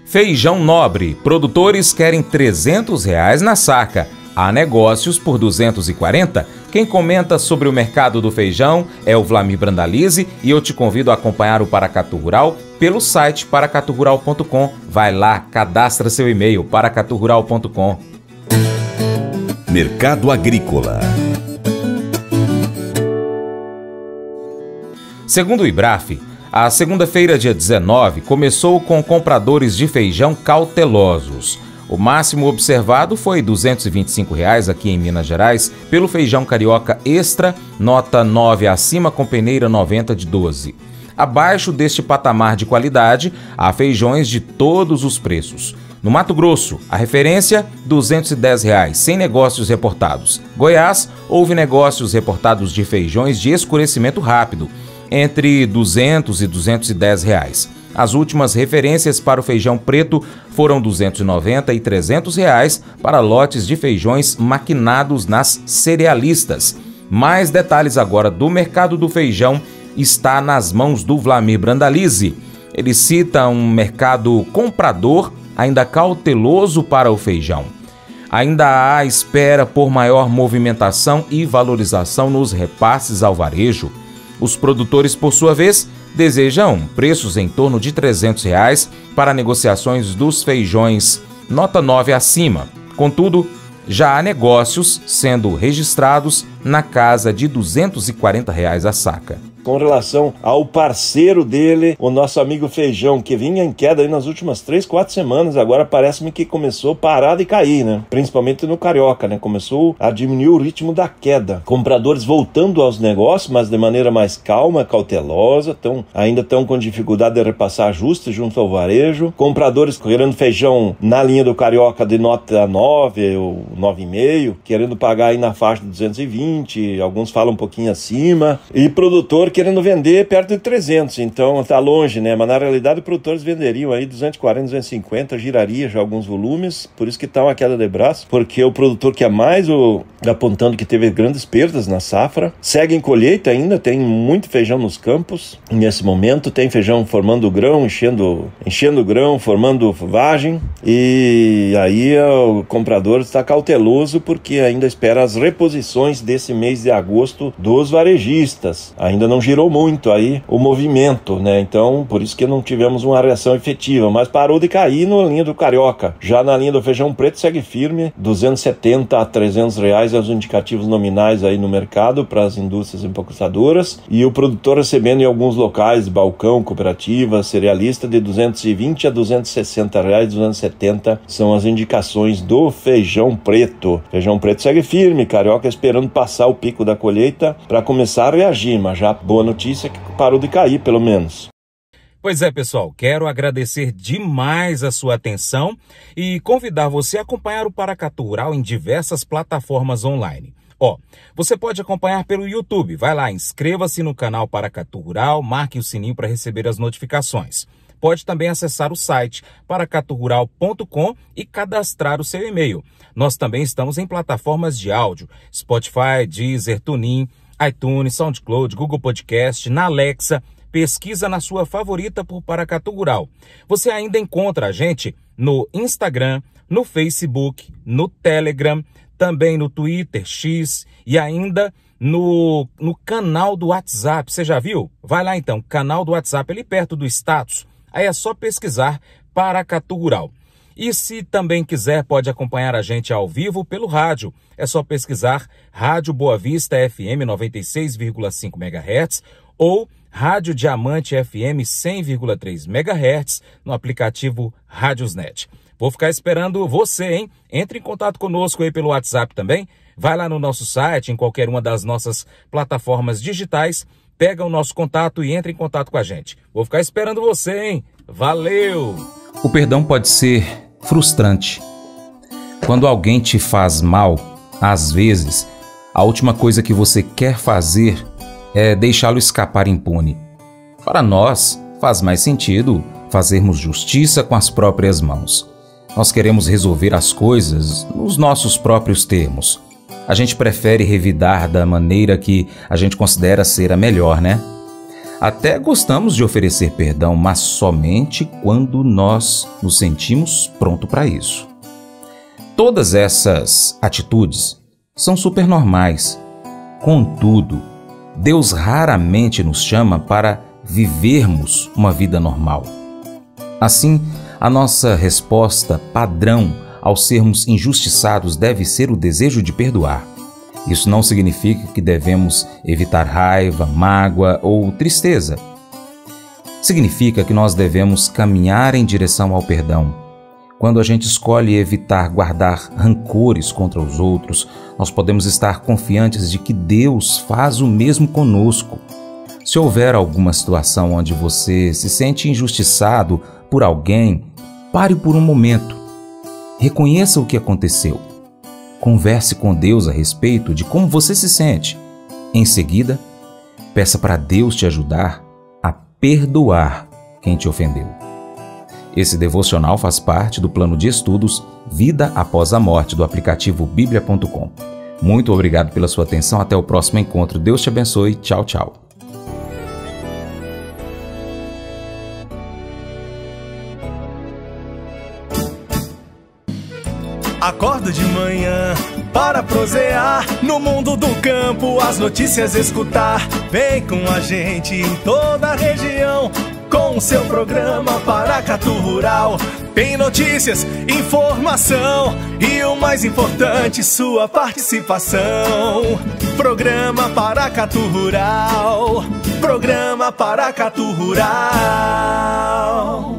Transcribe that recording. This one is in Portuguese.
Feijão nobre. Produtores querem R$300 na saca. Há negócios por 240. Quem comenta sobre o mercado do feijão é o Vlamir Brandalize e eu te convido a acompanhar o Paracatu Rural pelo site paracaturural.com. Vai lá, cadastra seu e-mail paracaturural.com. Mercado Agrícola. Segundo o IBRAF, a segunda-feira, dia 19, começou com compradores de feijão cautelosos. O máximo observado foi R$ 225 aqui em Minas Gerais pelo feijão carioca extra, nota 9 acima com peneira 90 de 12. Abaixo deste patamar de qualidade, há feijões de todos os preços. No Mato Grosso, a referência, R$ 210, sem negócios reportados. Goiás, houve negócios reportados de feijões de escurecimento rápido, entre R$ 200 e R$ 210. As últimas referências para o feijão preto foram R$ 290 e R$ 300 para lotes de feijões maquinados nas cerealistas. Mais detalhes agora do mercado do feijão está nas mãos do Vlamir Brandalize. Ele cita um mercado comprador ainda cauteloso para o feijão. Ainda há espera por maior movimentação e valorização nos repasses ao varejo. Os produtores, por sua vez, desejam preços em torno de R$ 300 para negociações dos feijões nota 9 acima. Contudo, já há negócios sendo registrados na casa de R$ 240 a saca. Com relação ao parceiro dele, o nosso amigo feijão, que vinha em queda aí nas últimas 3, 4 semanas, agora parece-me que começou parado e cair, né? Principalmente no carioca, né? Começou a diminuir o ritmo da queda. Compradores voltando aos negócios, mas de maneira mais calma, cautelosa, ainda estão com dificuldade de repassar ajustes junto ao varejo. Compradores querendo feijão na linha do carioca de nota 9 ou 9,5, querendo pagar aí na faixa de 220, alguns falam um pouquinho acima, e produtor querendo vender perto de 300, então tá longe, né? Mas na realidade os produtores venderiam aí 240, 250, giraria já alguns volumes, por isso que tá uma queda de braço, porque o produtor que é mais apontando que teve grandes perdas na safra, segue em colheita ainda, tem muito feijão nos campos, nesse momento tem feijão formando grão, enchendo grão, formando vagem, e aí o comprador está cauteloso porque ainda espera as reposições desse mês de agosto dos varejistas, ainda não girou muito aí o movimento, né? Então, por isso que não tivemos uma reação efetiva, mas parou de cair na linha do carioca. Já na linha do feijão preto segue firme, 270 a 300 reais é os indicativos nominais aí no mercado para as indústrias empacotadoras, e o produtor recebendo em alguns locais, balcão, cooperativa, cerealista, de 220 a 260 reais, 270 são as indicações do feijão preto. Feijão preto segue firme, carioca esperando passar o pico da colheita para começar a reagir, mas já boa notícia é que parou de cair, pelo menos. Pois é, pessoal, quero agradecer demais a sua atenção e convidar você a acompanhar o Paracatu Rural em diversas plataformas online. Você pode acompanhar pelo YouTube. Vai lá, inscreva-se no canal Paracatu Rural, marque o sininho para receber as notificações. Pode também acessar o site paracaturural.com e cadastrar o seu e-mail. Nós também estamos em plataformas de áudio, Spotify, Deezer, TuneIn, iTunes, SoundCloud, Google Podcast, na Alexa. Pesquisa na sua favorita por Paracatu Rural. Você ainda encontra a gente no Instagram, no Facebook, no Telegram, também no Twitter, X e ainda no canal do WhatsApp. Você já viu? Vai lá então, canal do WhatsApp, ali perto do status. Aí é só pesquisar Paracatu Rural. E se também quiser, pode acompanhar a gente ao vivo pelo rádio. É só pesquisar Rádio Boa Vista FM 96,5 MHz ou Rádio Diamante FM 100,3 MHz no aplicativo Rádiosnet. Vou ficar esperando você, hein? Entre em contato conosco aí pelo WhatsApp também. Vai lá no nosso site, em qualquer uma das nossas plataformas digitais, pega o nosso contato e entra em contato com a gente. Vou ficar esperando você, hein? Valeu! O perdão pode ser frustrante. Quando alguém te faz mal, às vezes, a última coisa que você quer fazer é deixá-lo escapar impune. Para nós, faz mais sentido fazermos justiça com as próprias mãos. Nós queremos resolver as coisas nos nossos próprios termos. A gente prefere revidar da maneira que a gente considera ser a melhor, né? Até gostamos de oferecer perdão, mas somente quando nós nos sentimos prontos para isso. Todas essas atitudes são super normais. Contudo, Deus raramente nos chama para vivermos uma vida normal. Assim, a nossa resposta padrão ao sermos injustiçados deve ser o desejo de perdoar. Isso não significa que devemos evitar raiva, mágoa ou tristeza. Significa que nós devemos caminhar em direção ao perdão. Quando a gente escolhe evitar guardar rancores contra os outros, nós podemos estar confiantes de que Deus faz o mesmo conosco. Se houver alguma situação onde você se sente injustiçado por alguém, pare por um momento. Reconheça o que aconteceu. Converse com Deus a respeito de como você se sente. Em seguida, peça para Deus te ajudar a perdoar quem te ofendeu. Esse devocional faz parte do plano de estudos Vida Após a Morte do aplicativo bíblia.com. Muito obrigado pela sua atenção. Até o próximo encontro. Deus te abençoe. Tchau, tchau. Acordo de manhã para prosear no mundo do campo, as notícias escutar. Vem com a gente em toda a região com o seu programa Paracatu Rural. Tem notícias, informação e o mais importante, sua participação. Programa Paracatu Rural. Programa Paracatu Rural.